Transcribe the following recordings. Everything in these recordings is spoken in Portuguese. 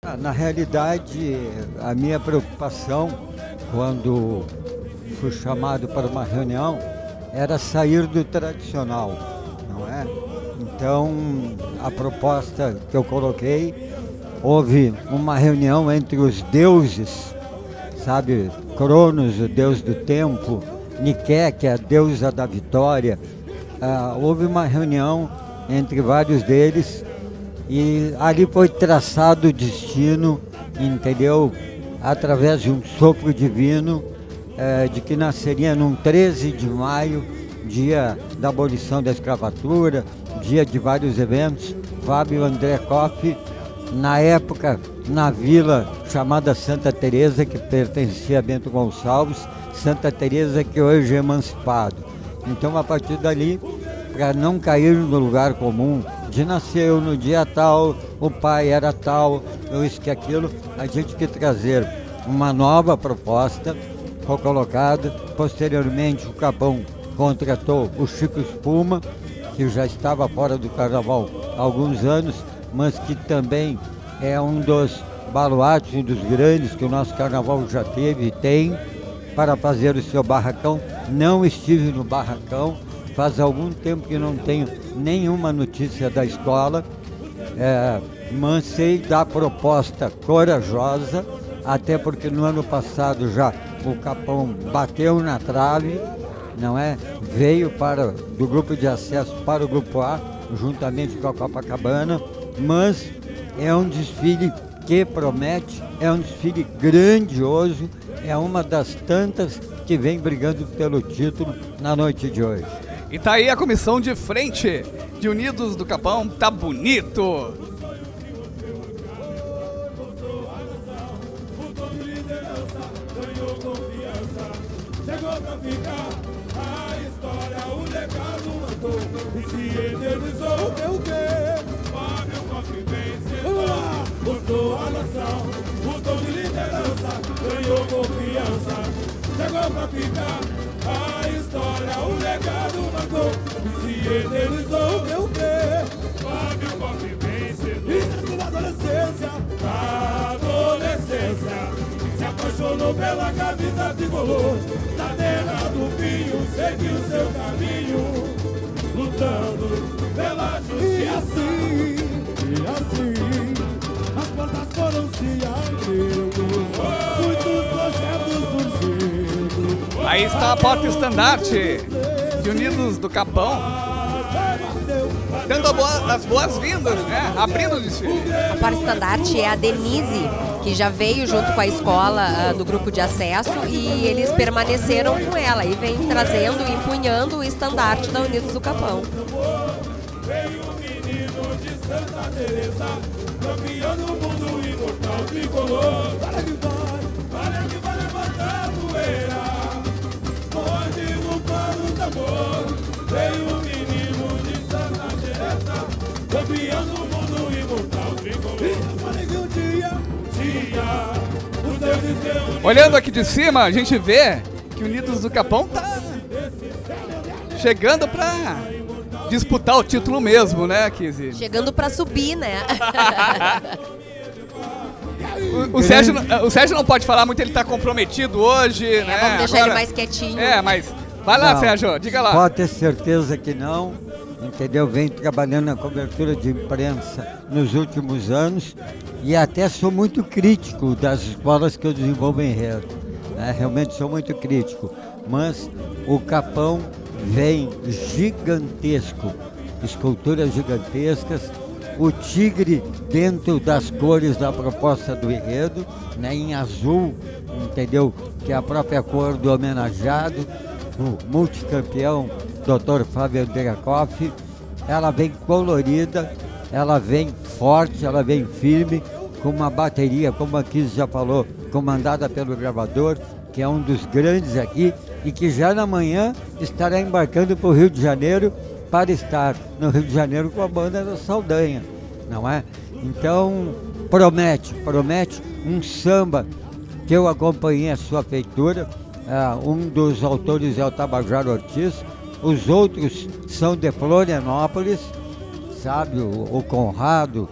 Na realidade, a minha preocupação, quando fui chamado para uma reunião, era sair do tradicional, não é? Então, a proposta que eu coloquei, houve uma reunião entre os deuses, sabe? Cronos, o deus do tempo, Nike, que é a deusa da vitória. Houve uma reunião entre vários deles e ali foi traçado o destino, entendeu? Através de um sopro divino, de que nasceria num 13 de maio, dia da abolição da escravatura, dia de vários eventos. Fábio André Koff, na época, na vila chamada Santa Teresa, que pertencia a Bento Gonçalves, Santa Teresa que hoje é emancipado. Então, a partir dali, para não cair no lugar comum, de nasceu no dia tal, o pai era tal, isso que aquilo, a gente quer trazer uma nova proposta, foi colocada. Posteriormente, o Capão contratou o Chico Espuma, que já estava fora do carnaval há alguns anos, mas que também é um dos baluartes, um dos grandes que o nosso carnaval já teve e tem, para fazer o seu barracão. Não estive no barracão, faz algum tempo que não tenho nenhuma notícia da escola, mas sei da proposta corajosa, até porque no ano passado já o Capão bateu na trave, não é? Veio do grupo de acesso para o grupo A, juntamente com a Copacabana, mas é um desfile que promete, é um desfile grandioso, é uma das tantas que vem brigando pelo título na noite de hoje. E tá aí a comissão de frente de Unidos do Capão, tá bonito! Chegou pra ficar a história, o legado mandou e se eternizou. O quê? Fábio Koff vence. Vamos lá! Mostrou a nação, o tom de liderança, ganhou confiança. Chegou pra ficar a história, o legado mandou e se eternizou. O quê? Fábio Koff vence. E nasceu na adolescência, se apaixonou pela camisa tricolor, na terra do vinho, seguiu seu caminho, lutando pela justiça. E assim, as portas foram se abrindo, muitos projetos surgindo. Aí está a porta-estandarte de Unidos do Capão, dando as boas-vindas, né? Abrindo o desfile. A porta-estandarte é a Denise, que já veio junto com a escola do grupo de acesso, e eles permaneceram com ela e vem trazendo e empunhando o estandarte da Unidos do Capão. Veio o menino de Santa Teresa, campeão do mundo, imortal tricolor. Para que vai levantar a poeira, pode lutar no tambor. Veio o menino de Santa Teresa, campeão do mundo, imortal tricolor. Olhando aqui de cima, a gente vê que o Unidos do Capão tá chegando pra disputar o título mesmo, né, Kizzy? Chegando pra subir, né? O Sérgio não pode falar muito, ele tá comprometido hoje, né? Vamos deixar ele mais quietinho. Mas vai lá, Não, Sérgio, diga lá. Pode ter certeza que não, entendeu? Venho trabalhando na cobertura de imprensa nos últimos anos e até sou muito crítico das escolas que eu desenvolvo em enredo, né? Realmente sou muito crítico, mas o Capão vem gigantesco, esculturas gigantescas, o tigre dentro das cores da proposta do enredo, né? Em azul, entendeu? Que é a própria cor do homenageado, o multicampeão Dr. Fábio André Koff. Ela vem colorida, ela vem forte, ela vem firme, com uma bateria, como a Kizzy já falou, comandada pelo gravador, que é um dos grandes aqui, e que já na manhã estará embarcando para o Rio de Janeiro, para estar no Rio de Janeiro com a banda da Saldanha, não é? Então, promete um samba que eu acompanhei a sua feitura. Um dos autores é o Tabajara Ortiz, os outros são de Florianópolis, sabe? O Conrado, o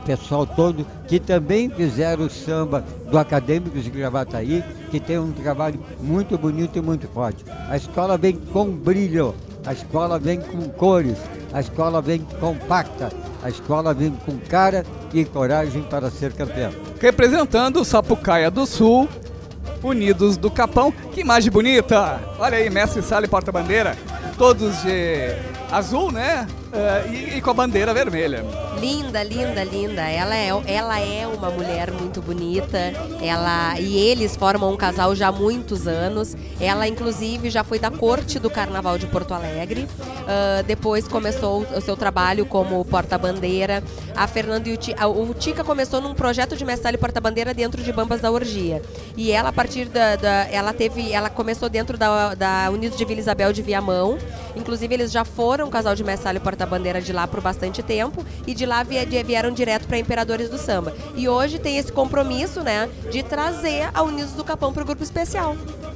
pessoal todo que também fizeram o samba do Acadêmicos de Gravataí, que tem um trabalho muito bonito e muito forte. A escola vem com brilho, a escola vem com cores, a escola vem compacta, a escola vem com cara e coragem para ser campeão. Representando Sapucaia do Sul, Unidos do Capão. Que imagem bonita! Olha aí, mestre Sala e porta-bandeira, todos de azul, né? E com a bandeira vermelha. Linda, linda, linda. Ela é uma mulher muito bonita. E eles formam um casal já há muitos anos. Ela, inclusive, já foi da corte do Carnaval de Porto Alegre. Depois começou o seu trabalho como porta-bandeira. A Fernanda e o Tica começou num projeto de mestre e porta-bandeira dentro de Bambas da Orgia. E ela, a partir ela começou dentro da Unidos de Vila Isabel de Viamão. Inclusive, eles já foram um casal de mestre e porta-bandeira de lá por bastante tempo. E de lá vieram direto para Imperadores do Samba. E hoje tem esse compromisso, né, de trazer a Unidos do Capão para o grupo especial.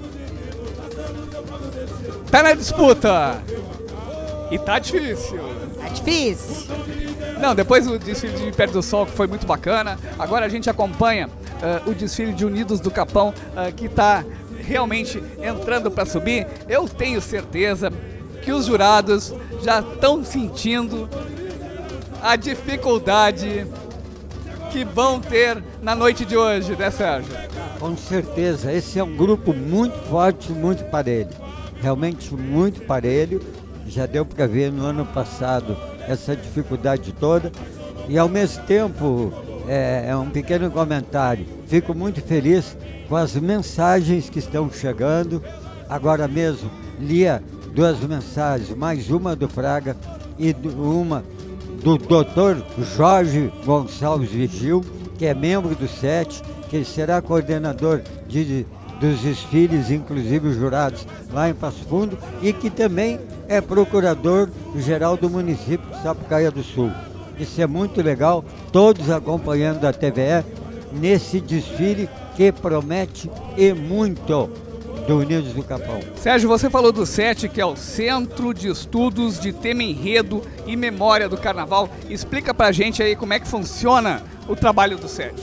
Tá na disputa! E tá difícil. Tá difícil. Não, depois o desfile de Império do Sol, que foi muito bacana. Agora a gente acompanha o desfile de Unidos do Capão, que tá realmente entrando para subir. Eu tenho certeza que os jurados já estão sentindo a dificuldade que vão ter na noite de hoje, né, Sérgio? Com certeza, esse é um grupo muito forte, muito parelho. Realmente muito parelho. Já deu para ver no ano passado essa dificuldade toda. E ao mesmo tempo, é um pequeno comentário. Fico muito feliz com as mensagens que estão chegando. Agora mesmo, lia 2 mensagens, mais uma do Fraga e uma do Dr. Jorge Gonçalves Vigil, que é membro do SET, que será coordenador dos desfiles, inclusive os jurados, lá em Passo Fundo, e que também é procurador-geral do município de Sapucaia do Sul. Isso é muito legal, todos acompanhando a TVE nesse desfile que promete e muito do Unidos do Capão. Sérgio, você falou do SET, que é o Centro de Estudos de Tema Enredo e Memória do Carnaval. Explica pra gente aí como é que funciona o trabalho do SET.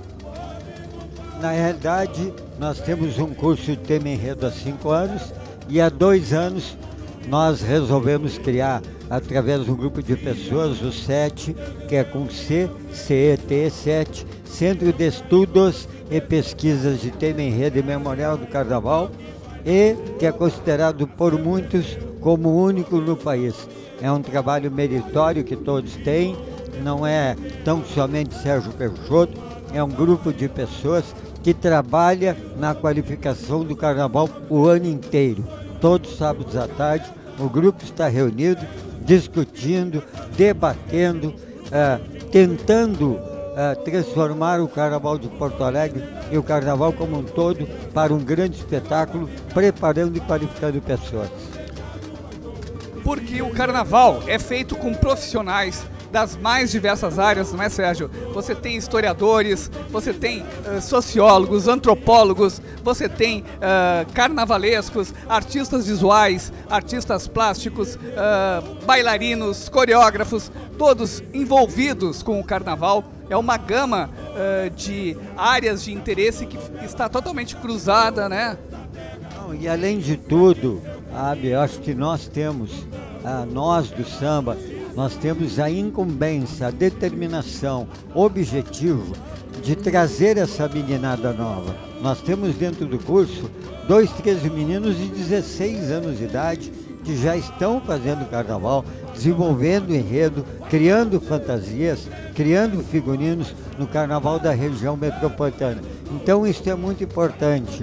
Na realidade, nós temos um curso de Tema Enredo há 5 anos e há 2 anos nós resolvemos criar, através de um grupo de pessoas, o SET, que é com CET, SET, Centro de Estudos e Pesquisas de Tema Enredo e Memorial do Carnaval, e que é considerado por muitos como o único no país. É um trabalho meritório que todos têm, não é tão somente Sérgio Peixoto, é um grupo de pessoas que trabalha na qualificação do Carnaval o ano inteiro. Todos os sábados à tarde, o grupo está reunido, discutindo, debatendo, tentando transformar o Carnaval de Porto Alegre e o Carnaval como um todo para um grande espetáculo, preparando e qualificando pessoas. Porque o Carnaval é feito com profissionais das mais diversas áreas, não é, Sérgio? Você tem historiadores, você tem sociólogos, antropólogos, você tem carnavalescos, artistas visuais, artistas plásticos, bailarinos, coreógrafos, todos envolvidos com o Carnaval. É uma gama de áreas de interesse que está totalmente cruzada, né? Não, e além de tudo, eu acho que nós temos, nós do samba, nós temos a incumbência, a determinação, o objetivo de trazer essa meninada nova. Nós temos dentro do curso 2, 3 meninos de 16 anos de idade que já estão fazendo carnaval, desenvolvendo enredo, criando fantasias, criando figurinos no carnaval da região metropolitana. Então isso é muito importante.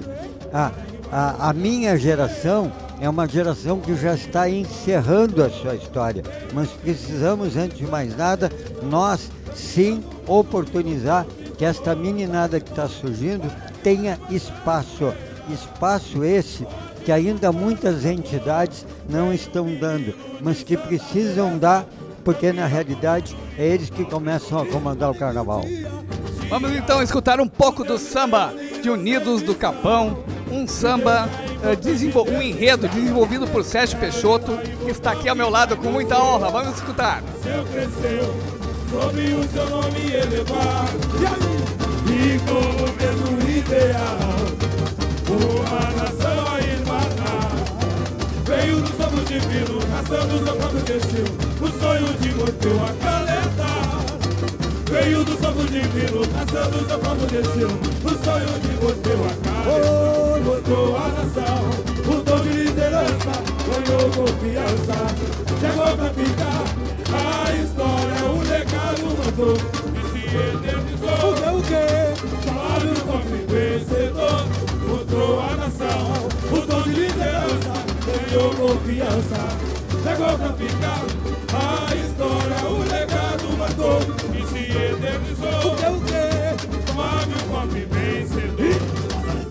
A minha geração é uma geração que já está encerrando a sua história, mas precisamos, antes de mais nada, nós sim oportunizar que esta meninada que está surgindo tenha espaço. Espaço esse que ainda muitas entidades não estão dando, mas que precisam dar, porque na realidade é eles que começam a comandar o carnaval. Vamos então escutar um pouco do samba de Unidos do Capão, um samba, um enredo desenvolvido por Sérgio Peixoto, que está aqui ao meu lado com muita honra. Vamos escutar. sobre o seu nome elevar. E com o mesmo ideal, uma nação a irmanar. Veio do sopro divino, caçando seu próprio destino, o sonho de Morfeu acalentar. Veio do sopro divino, caçando seu próprio destino, o sonho de Morfeu acalentar. Mostrou a nação, o dom de liderança, ganhou confiança, chegou pra ficar. A história, o legado mandou e se eternizou. O quê? Fábio Koff vencedor, mostrou a nação, o dom de liderança, ganhou confiança, chegou pra ficar. A história, o legado marcou e se eternizou. O quê? Fábio Koff vencedor.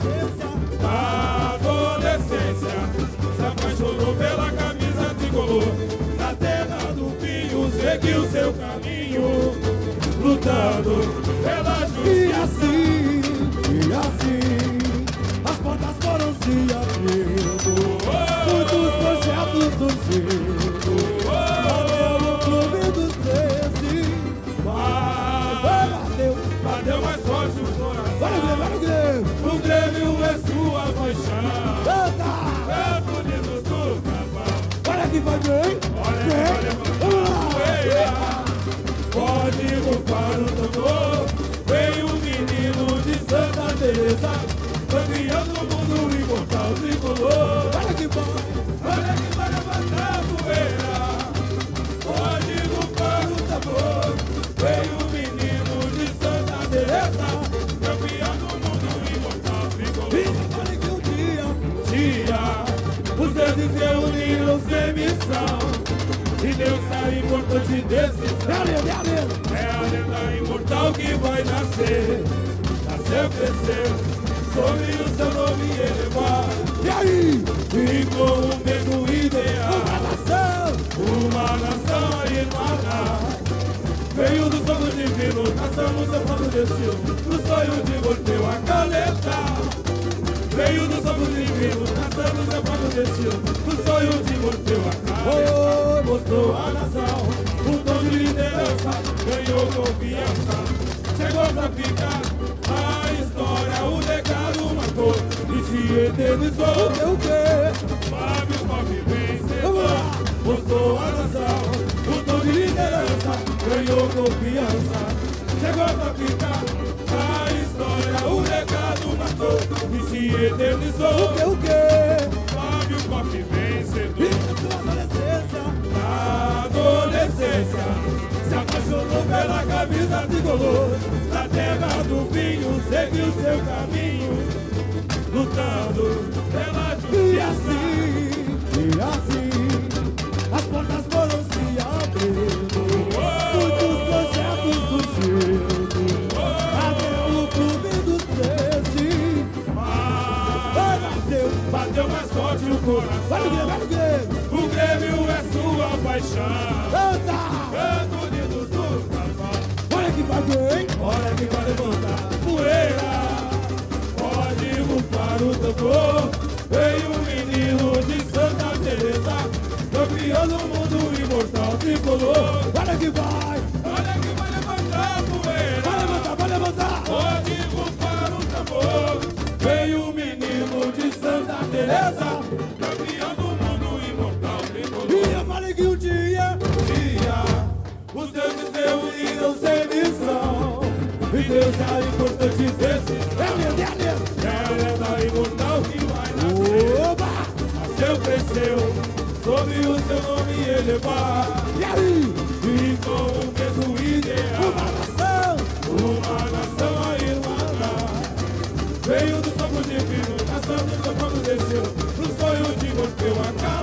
Na adolescência, se apaixonou pela camisa tricolor. Na terra do vinho, seguiu seu caminho, lutando pela justiça. E assim, as portas foram se abrindo, muitos projetos surgindo. Bateu o clube dos 13, mas bateu mais forte o coração. Vai no Grêmio! O Grêmio é sua paixão. É bonito do cavalo. Olha que vai bem! Olha que vai levantar poeira. Pode rufar o tambor. Vem o menino de Santa Teresa, campeão do mundo imortal tricolor. Olha que vai levantar poeira. Pode rufar o tambor. Vem o menino de Santa Teresa, campeão do mundo imortal tricolor. Olha que um dia, os deuses reuniram sem missão, e Deus a importante decisão. É a lenda imortal que vai nascer, nasceu, cresceu, sobre o seu nome elevar. E aí? E com o mesmo ideal, uma nação a irmanar. Veio do sopro divino, caçamos seu próprio destino, no sonho de Morfeu acalentar. Veio do sopro divino, caçando seu próprio destino, no sonho de Morfeu acalentar. Mostrou a nação, o dom de liderança, ganhou confiança, chegou pra ficar. A história, o legado marcou e se eternizou. O quê? Fábio Koff vencedor, mostrou a nação, o dom de liderança, ganhou confiança, chegou pra ficar. A história, o legado marcou e se eternizou. O quê? Fábio Koff vencedor. Na adolescência, se apaixonou pela camisa tricolor. Na terra do vinho, seguiu seu caminho, lutando pela justiça. E assim, as portas foram se abrindo, muitos projetos surgindo. Até o clube dos 13, bateu mais forte o coração. Vai no Grêmio! O Grêmio é sua paixão. Canto unidos do cavalo. Olha que vai bem! Olha que vai levantar poeira. Pode rufar o tambor. Veio um menino de Santa Teresa, campeão do mundo imortal tricolor. Olha que vai levantar poeira. Vai levantar! Pode rufar o tambor. Veio o menino de Santa Teresa, campeão do mundo imortal tricolor. E eu falei que um dia, os deuses reuniram sem missão, e Deus é a importante decisão. É a lenda imortal que vai nascer. Nasceu, cresceu, sobre o seu nome elevar. E aí? E com o mesmo ideal, uma nação a irmanar. Veio do sopro divino, caçando seu próprio destino, no sonho de Morfeu acalentar.